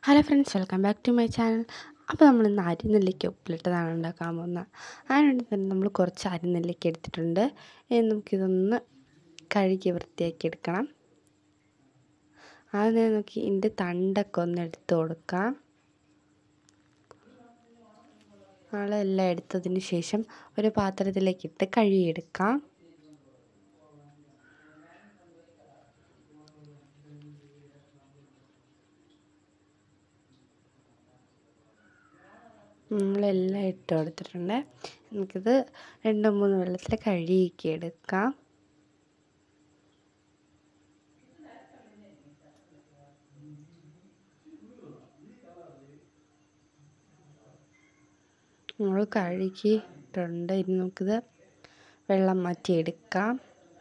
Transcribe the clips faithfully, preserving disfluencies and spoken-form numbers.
Hello friends, welcome back to my channel. അപ്പോൾ നമ്മൾ ഇന്ന് അരിനെല്ലിക്ക ഉപ്പിലിട്ടതാണ് ഉണ്ടാക്കാൻ പോകുന്നത്. അതിനുവേണ്ടി തന്നെ നമ്മൾ കുറച്ച് അരിനെല്ലിക്ക എടുത്തിട്ടുണ്ട്. ഇനി നമുക്കിതൊന്ന് കഴുകി വൃത്തിയാക്കി എടുക്കണം. ആദ്യം നമുക്ക് ഇതിൻ്റെ തണ്ടൊക്കെ ഒന്ന് എടുത്ത് കൊടുക്കാം. നമ്മളെല്ലാം എടുത്തതിന് ശേഷം ഒരു പാത്രത്തിലേക്കിട്ട് കഴുകിയെടുക്കാം. നമ്മളെല്ലാം ഇട്ട് കൊടുത്തിട്ടുണ്ട്. നമുക്കിത് രണ്ട് മൂന്ന് വെള്ളത്തിൽ കഴുകി എടുക്കാം. നമ്മൾ കഴുകിയിട്ടുണ്ട്. ഇനി നമുക്കിത് വെള്ളം മാറ്റിയെടുക്കാം.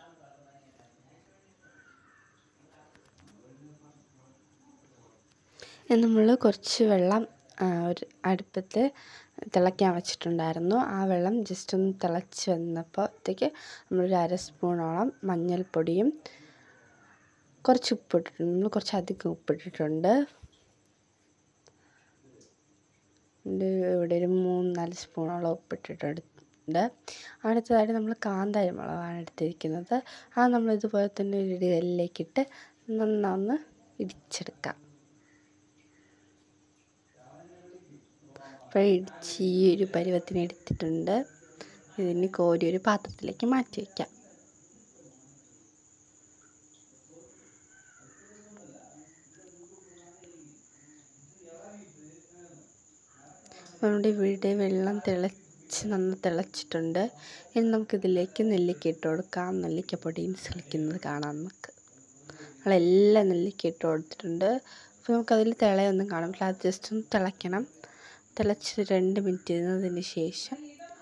നമ്മൾ കുറച്ച് വെള്ളം ഒരു അടുപ്പത്ത് തിളയ്ക്കാൻ വെച്ചിട്ടുണ്ടായിരുന്നു. ആ വെള്ളം ജസ്റ്റ് ഒന്ന് തിളച്ച് വന്നപ്പോഴത്തേക്ക് നമ്മളൊരു അര സ്പൂണോളം മഞ്ഞൾപ്പൊടിയും കുറച്ച് ഉപ്പിട്ടിട്ടുണ്ട്. നമ്മൾ കുറച്ച് അധികം ഉപ്പിട്ടിട്ടുണ്ട്. ഇവിടെ ഒരു മൂന്ന് നാല് സ്പൂണോളം ഉപ്പിട്ടിട്ടുണ്ട്. അടുത്തതായിട്ട് നമ്മൾ കാന്താരി മുളകാണ് എടുത്തിരിക്കുന്നത്. അത് നമ്മൾ ഇതുപോലെ തന്നെ ഒരു ഇടികല്ലിലേക്കിട്ട് നന്നാന്ന് ഇടിച്ചെടുക്കാം. അപ്പോൾ ഇടിച്ച് ഈ ഒരു പരുവത്തിന് എടുത്തിട്ടുണ്ട്. ഇതിന് കോരി ഒരു പാത്രത്തിലേക്ക് മാറ്റി വയ്ക്കാം. നമ്മുടെ ഇവിടെ വെള്ളം തിളച്ച് നന്ന തിളച്ചിട്ടുണ്ട്. ഇനി നമുക്കിതിലേക്ക് നെല്ലിക്ക ഇട്ട് കൊടുക്കാം. നെല്ലിക്കപ്പൊടിയും സളിക്കുന്നത് കാണാം. നമുക്ക് നമ്മളെല്ലാം നെല്ലിക്ക ഇട്ട് കൊടുത്തിട്ടുണ്ട്. അപ്പോൾ നമുക്കതിൽ തിളയൊന്നും കാണില്ല. അത് ജസ്റ്റ് ഒന്ന് തിളയ്ക്കണം. തിളച്ച് രണ്ട് മിനിറ്റ് ഇരുന്നതിന് ശേഷം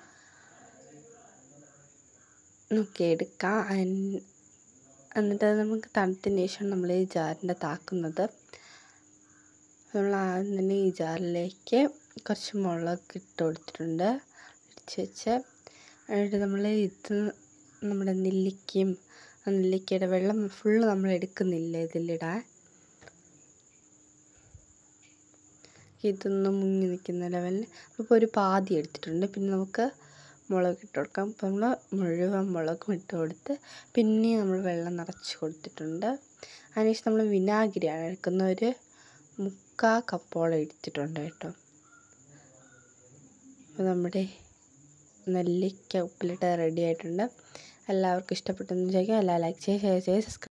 നമുക്ക് എടുക്കാം. എന്നിട്ട് നമുക്ക് തണുത്തതിന് ശേഷം നമ്മൾ ഈ ജാറിൻ്റെ താക്കുന്നത്. നമ്മൾ ആദ്യം തന്നെ ഈ ജാറിലേക്ക് കുറച്ച് മുളക് ഇട്ട് കൊടുത്തിട്ടുണ്ട്. ഇടിച്ച് വെച്ച് എന്നിട്ട് നമ്മൾ ഇത് നമ്മുടെ നെല്ലിക്കയും നെല്ലിക്കയുടെ വെള്ളം ഫുള്ള് നമ്മൾ എടുക്കുന്നില്ല ഇതിലിടാൻ. ഇതൊന്നും മുങ്ങി നിൽക്കുന്ന ലെവലിൽ ഇപ്പോൾ ഒരു പാതി എടുത്തിട്ടുണ്ട്. പിന്നെ നമുക്ക് മുളക് ഇട്ട് കൊടുക്കാം. അപ്പോൾ നമ്മൾ മുഴുവൻ മുളകും ഇട്ട് കൊടുത്ത് പിന്നെ നമ്മൾ വെള്ളം നിറച്ച് കൊടുത്തിട്ടുണ്ട്. അതിനുശേഷം നമ്മൾ വിനാഗിരിയാണ് എടുക്കുന്ന ഒരു മുക്കാൽ കപ്പോളം എടുത്തിട്ടുണ്ട് കേട്ടോ. അപ്പോൾ നമ്മുടെ നെല്ലിക്ക ഉപ്പിലിട്ട് റെഡി ആയിട്ടുണ്ട്. എല്ലാവർക്കും ഇഷ്ടപ്പെട്ടെന്ന് വിചാരിക്കും. എല്ലാം ലൈക്ക് ചെയ്യുക, ഷെയർ ചെയ്യുക, സബ്സ്ക്രൈബ്